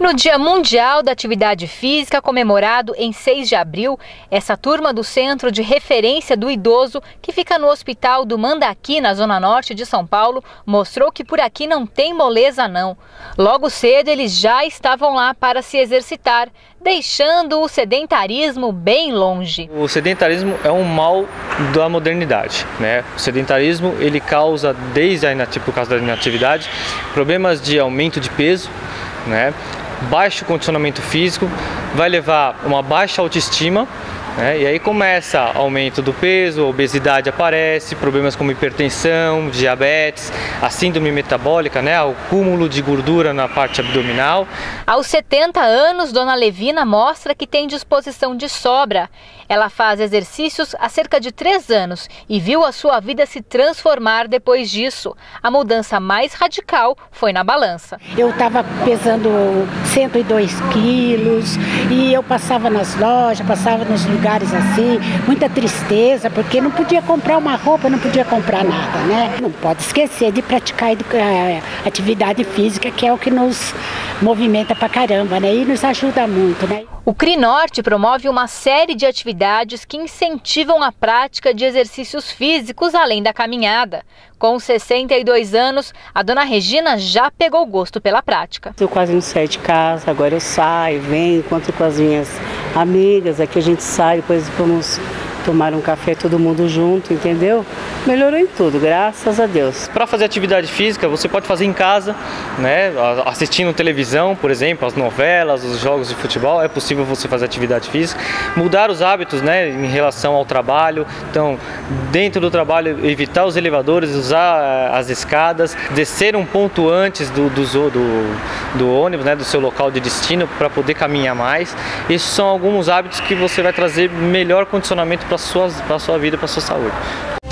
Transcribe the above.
No Dia Mundial da Atividade Física, comemorado em 6 de abril, essa turma do Centro de Referência do Idoso, que fica no Hospital do Mandaki, na Zona Norte de São Paulo, mostrou que por aqui não tem moleza não. Logo cedo eles já estavam lá para se exercitar, deixando o sedentarismo bem longe. O sedentarismo é um mal da modernidade, né? O sedentarismo ele causa, por causa da inatividade, problemas de aumento de peso, né? Baixo condicionamento físico, vai levar uma baixa autoestima, né? E aí começa aumento do peso, obesidade aparece, problemas como hipertensão, diabetes, a síndrome metabólica, né? O cúmulo de gordura na parte abdominal. Aos 70 anos, Dona Levina mostra que tem disposição de sobra. Ela faz exercícios há cerca de 3 anos e viu a sua vida se transformar depois disso. A mudança mais radical foi na balança. Eu estava pesando 102 quilos e eu passava nas lojas, passava nos lugares assim, muita tristeza, porque não podia comprar uma roupa, não podia comprar nada, né? Não pode esquecer de praticar atividade física, que é o que nos movimenta pra caramba, né? E nos ajuda muito, né? O CRINorte promove uma série de atividades que incentivam a prática de exercícios físicos além da caminhada. Com 62 anos, a Dona Regina já pegou gosto pela prática. Eu quase não saio de casa, agora eu saio, venho, encontro com as minhas amigas, aqui a gente sai, depois vamos tomar um café todo mundo junto, entendeu? Melhorou em tudo, graças a Deus. Para fazer atividade física, você pode fazer em casa, né? Assistindo televisão, por exemplo, as novelas, os jogos de futebol, é possível você fazer atividade física. Mudar os hábitos, né, em relação ao trabalho. Então, dentro do trabalho, evitar os elevadores, usar as escadas, descer um ponto antes do ônibus, né, do seu local de destino, para poder caminhar mais. Esses são alguns hábitos que você vai trazer melhor condicionamento para a sua vida, para a sua saúde.